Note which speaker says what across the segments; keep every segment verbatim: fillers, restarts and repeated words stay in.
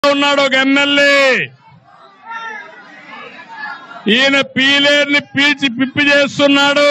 Speaker 1: ఉన్నాడు ఒక ఎమ్మెల్యే. ఈయన పీలేరుని పీల్చి పిప్పి చేస్తున్నాడు.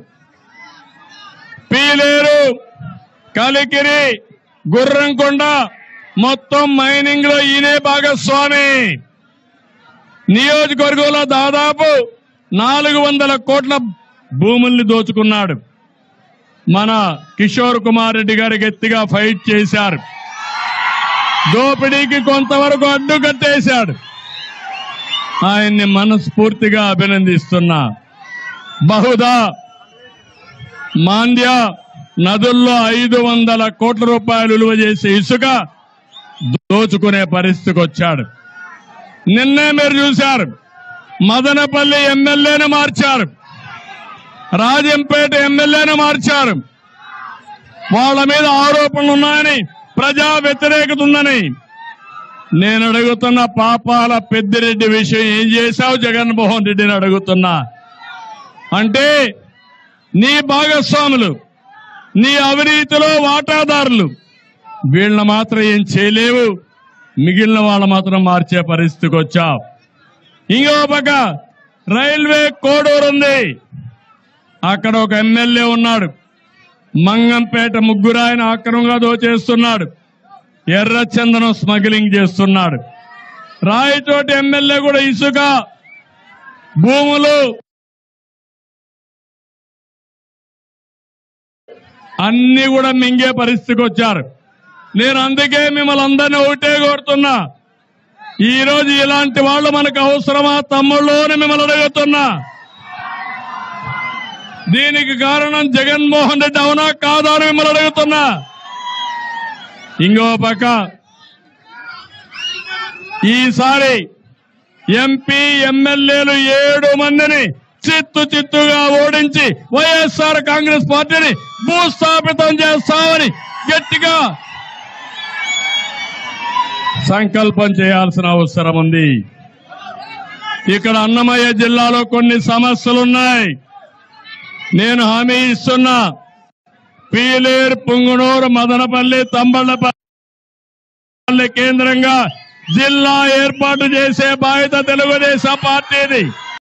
Speaker 1: పీలేరు, కలికిరి, గుర్రంకొండ మొత్తం మైనింగ్ లో ఈయనే భాగస్వామి. నియోజకవర్గంలో దాదాపు నాలుగు వందల కోట్ల భూముల్ని దోచుకున్నాడు. మన కిషోర్ కుమార్ రెడ్డి గారు గట్టిగా ఫైట్ చేశారు. దోపిడీకి కొంతవరకు అడ్డుకట్టేశాడు. ఆయన్ని మనస్ఫూర్తిగా అభినందిస్తున్నా. బహుదా మాండ్య నదుల్లో ఐదు వందల కోట్ల రూపాయలు విలువ చేసే ఇసుక దోచుకునే పరిస్థితికి వచ్చాడు. నిన్నే మీరు చూశారు, మదనపల్లి ఎమ్మెల్యేను మార్చారు, రాజంపేట ఎమ్మెల్యేను మార్చారు. వాళ్ళ మీద ఆరోపణలు ఉన్నాయని, ప్రజా వ్యతిరేకత ఉందని. నేను అడుగుతున్న పాపాల పెద్దిరెడ్డి విషయం ఏం చేశావు జగన్మోహన్ రెడ్డిని అడుగుతున్నా. అంటే నీ భాగస్వాములు, నీ అవినీతిలో వాటాదారులు, వీళ్ళని మాత్రం ఏం చేయలేవు, మిగిలిన వాళ్ళు మాత్రం మార్చే పరిస్థితికి వచ్చావు. ఇంకో పక్క రైల్వే కోడూరు ఉంది, అక్కడ ఒక ఎమ్మెల్యే ఉన్నాడు. మంగంపేట ముగ్గురు ఆయన అక్రమంగా దోచేస్తున్నాడు. ఎర్రచందనం స్మగ్లింగ్ చేస్తున్నాడు. రాయచోటి ఎమ్మెల్యే కూడా ఇసుక భూములు అన్ని కూడా మింగే పరిస్థితికి వచ్చారు. నేను అందుకే మిమ్మల్ని అందరినీ ఒకటే కోరుతున్నా, ఈ రోజు ఇలాంటి వాళ్ళు మనకు అవసరమా తమ్ముళ్ళు అని మిమ్మల్ని అడుగుతున్నా. దీనికి కారణం జగన్మోహన్ రెడ్డి అవునా కాదా అని మిమ్మల్ని అడుగుతున్నా. ఇంకో పక్క ఈసారి ఎంపీ ఎమ్మెల్యేలు ఏడు మందిని చిత్తు చిత్తుగా ఓడించి వైఎస్ఆర్ కాంగ్రెస్ పార్టీని భూస్థాపితం చేస్తామని గట్టిగా సంకల్పం చేయాల్సిన అవసరం ఉంది. ఇక్కడ అన్నమయ్య జిల్లాలో కొన్ని సమస్యలున్నాయి. నేను హామీ ఇస్తున్నా, పీలేరు, పుంగనూరు, మదనపల్లి, తంబళ్లపల్లి కేంద్రంగా జిల్లా ఏర్పాటు చేసే బాధ్యత తెలుగుదేశం పార్టీది.